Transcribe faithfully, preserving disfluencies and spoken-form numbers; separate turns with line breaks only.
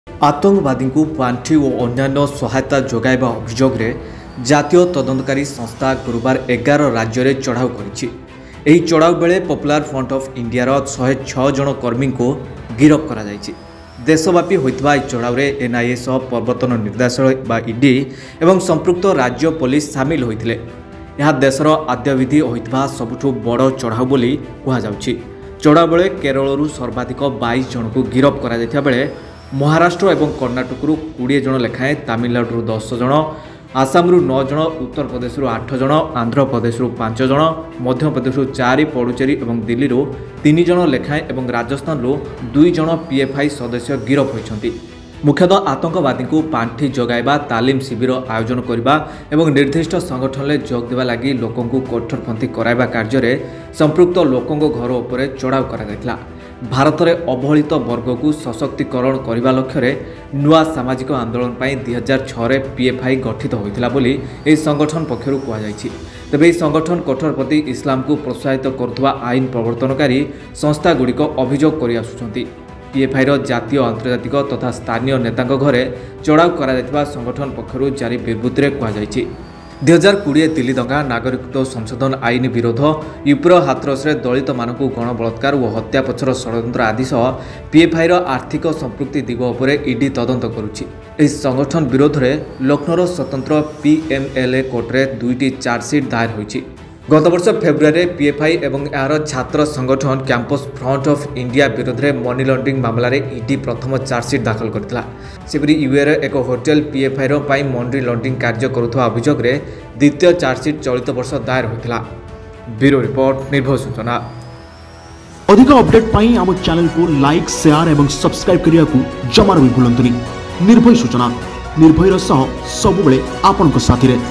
आतंकवादी को पांठि और अन्य सहायता जोगाइबा अभियोग में जातीय तदंतकारी संस्था गुरुवार एगार राज्य में चढ़ाऊ कर चढ़ाऊ बेले पॉपुलर फ्रंट ऑफ इंडिया शहे छह जन कर्मी को गिरफ्त कर देशव्यापी होता चढ़ाऊ में एनआईए सह प्रवर्तन निर्देशालय ईडी एवं संपृक्त राज्य पुलिस सामिल होते यह देशर आद्यविधि होता सबुठ बड़ चढ़ाऊ बोली कहुच्छी। चढ़ाऊ बेले केरल सर्वाधिक बाईस जन को गिरफ्त कर बेले महाराष्ट्र और कर्णाटक कोड़े जन लेखाएं, तमिलनाडु दस जन, आसाम नौ जन, उत्तर प्रदेश आठ जन, आंध्र प्रदेश पांच जन, मध्य प्रदेश चार, पुडुचेरी और दिल्ली तीन जन लेखाएं और राजस्थान दुई जन पीएफआई सदस्य गिरफ्त होती। मुख्यतः आतंकवादी को पांठि जगाइबा, तालीम शिविर आयोजन करने और निर्दिष्ट संगठन में जोग देवा लगी लोकों को कठोरपंथी कराइबा कार्य में संपृक्त लोकों घर उपर चढ़ाऊ कर भारत में अवहेलित वर्ग को सशक्तिकरण करने लक्ष्य नुआ सामाजिक आंदोलन पर दुई हजार छः पीएफआई गठित होता बोली यह संगठन पक्षर कहुई। तेज यह संगठन कठोरपंथी इस्लाम को प्रोत्साहित करुवा आईन प्रवर्तनकारी संस्था गुड़िक अभियोग कर आसुंच। पीएफआई जातीय आंतर्जातिक तथा स्थानीय नेता घरे चढ़ाऊ कर संगठन पक्षर जारी विबृत्ति में कहुई। दुई हजार कोड़े दिल्ली दंगा, नागरिकत्व संशोधन आईन विरोध, यूपीर हाथरस दलित मानक गण बलात्कार और हत्या पछर षड्यंत्र आदि सह पीएफआई आर्थिक संपृक्ति दिग उपर ईडी तदंत करुछि। इस संगठन विरोध में लखनऊ स्वतंत्र पीएमएलए कोर्टे दुईटी चार्जसीट दायर होइछि। गत वर्ष फेब्रुआरी पीएफआई और यार छात्र संगठन कैंपस फ्रंट ऑफ इंडिया विरोध में मनी लॉन्ड्रिंग मामलें ईडी प्रथम चार्जसीट दाखल करथिला। सेपरि यूएर एक होटेल पीएफआई मनी लॉन्ड्रिंग कार्य करुवा अभियोग में द्वितीय चार्जसीट चलित वर्ष दायर होता। ब्यूरो रिपोर्ट, निर्भय सूचना।
अधिक अपडेट पाई आम चैनल को लाइक, शेयर और सब्सक्राइब करने को जमार भी भूलंतुनि। निर्भय सूचना, निर्भयर सह सबुबले आपनक साथी रे।